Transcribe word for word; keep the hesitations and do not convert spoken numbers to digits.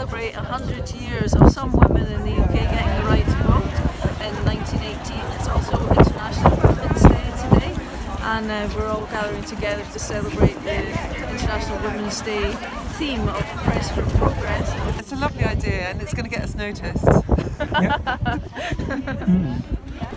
celebrate one hundred years of some women in the U K getting the right to vote in nineteen eighteen. It's also International Women's Day today, and uh, we're all gathering together to celebrate the International Women's Day theme of Press for Progress. It's a lovely idea and it's going to get us noticed. mm.